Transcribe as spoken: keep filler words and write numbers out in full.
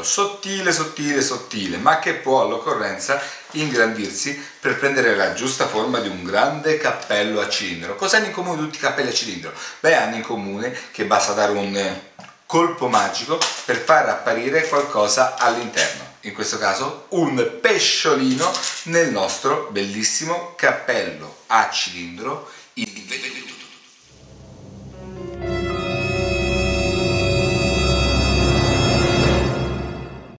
sottile, sottile, sottile, ma che può all'occorrenza ingrandirsi per prendere la giusta forma di un grande cappello a cilindro. Cosa hanno in comune tutti i cappelli a cilindro? Beh, hanno in comune che basta dare un colpo magico per far apparire qualcosa all'interno. In questo caso un pesciolino nel nostro bellissimo cappello a cilindro